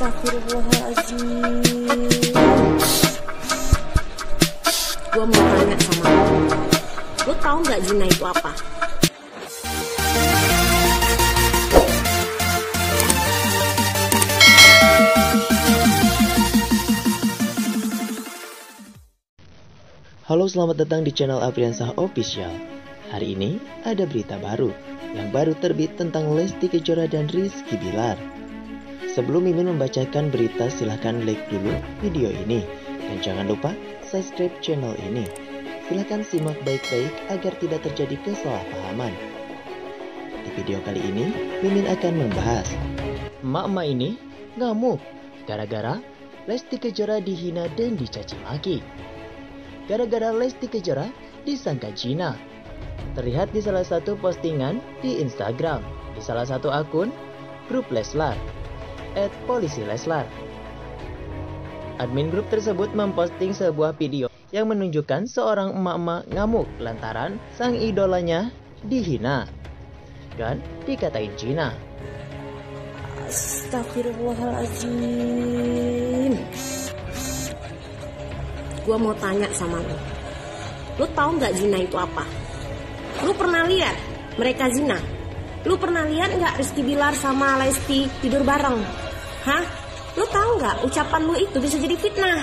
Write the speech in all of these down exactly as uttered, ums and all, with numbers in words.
Astagfirullahaladzim. Gua mau tanya sama lo, lo tau nggak zina itu apa? Halo, selamat datang di channel Afriansah Official. Hari ini ada berita baru yang baru terbit tentang Lesti Kejora dan Rizky Bilar. Sebelum Mimin membacakan berita, silahkan like dulu video ini. Dan jangan lupa subscribe channel ini. Silahkan simak baik-baik agar tidak terjadi kesalahpahaman. Di video kali ini, Mimin akan membahas emak-emak ini ngamuk gara-gara Lesti Kejora dihina dan dicaci maki. Gara-gara Lesti Kejora disangka zina. Terlihat di salah satu postingan di Instagram, di salah satu akun grup Leslar, et polisi Leslar. Admin grup tersebut memposting sebuah video yang menunjukkan seorang emak-emak ngamuk lantaran sang idolanya dihina dan dikatain zina. Astagfirullahaladzim. Gua mau tanya sama lo, lo tau nggak zina itu apa? Lo pernah lihat mereka zina? Lo pernah lihat nggak Rizky Bilar sama Lesti tidur bareng? Hah? Lo tau nggak ucapan lo itu bisa jadi fitnah?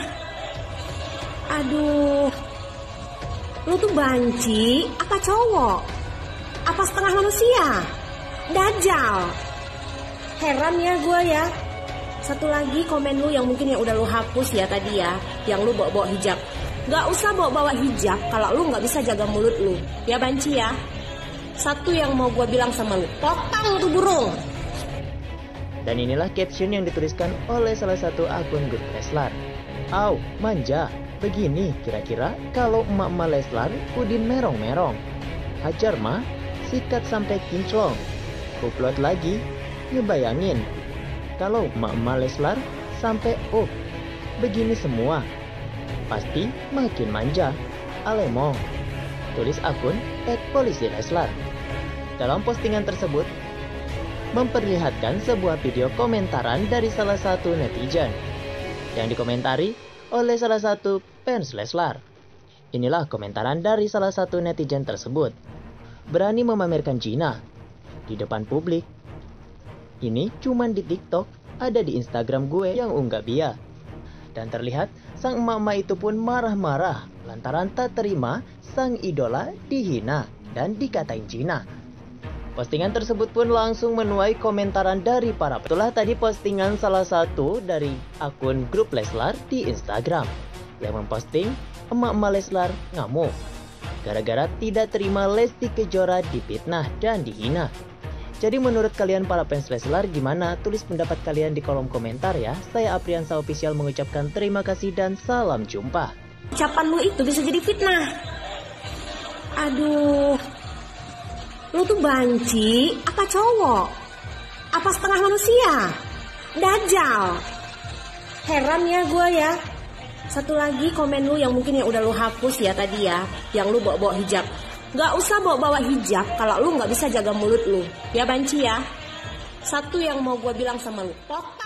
Aduh, lo tuh banci apa cowok? Apa setengah manusia? Dajjal. Heran ya gue ya. Satu lagi komen lu yang mungkin yang udah lu hapus ya tadi ya, yang lu bawa-bawa hijab. Gak usah bawa-bawa hijab kalau lu gak bisa jaga mulut lu. Ya banci ya. Satu yang mau gue bilang sama lu, potong tuh burung. Dan inilah caption yang dituliskan oleh salah satu akun grup Leslar. Au, manja. Begini kira-kira kalau emak-emak Leslar udin merong-merong. Hajar mah, sikat sampai kinclong. Upload lagi, ngebayangin kalau emak-emak Leslar sampai oh begini semua, pasti makin manja. Alemong, tulis akun et polisi Leslar. Dalam postingan tersebut memperlihatkan sebuah video komentaran dari salah satu netizen yang dikomentari oleh salah satu fans Leslar. Inilah komentaran dari salah satu netizen tersebut. Berani memamerkan zina di depan publik. Ini cuman di TikTok, ada di Instagram gue yang unggah dia. Dan terlihat sang emak-emak itu pun marah-marah lantaran tak terima sang idola dihina dan dikatain zina. Postingan tersebut pun langsung menuai komentaran dari para. Itulah tadi postingan salah satu dari akun grup Leslar di Instagram yang memposting emak-emak Leslar ngamuk gara-gara tidak terima Lesti Kejora difitnah dan dihina. Jadi menurut kalian para fans Leslar gimana? Tulis pendapat kalian di kolom komentar ya. Saya Afriansah Official mengucapkan terima kasih dan salam jumpa. Ucapan lu itu bisa jadi fitnah. Aduh, lu tuh banci apa cowok? Apa setengah manusia? Dajjal. Heran ya gue ya. Satu lagi komen lu yang mungkin yang udah lu hapus ya tadi ya, yang lu bawa-bawa hijab. Gak usah bawa-bawa hijab kalau lu gak bisa jaga mulut lu. Ya banci ya. Satu yang mau gue bilang sama lu, potong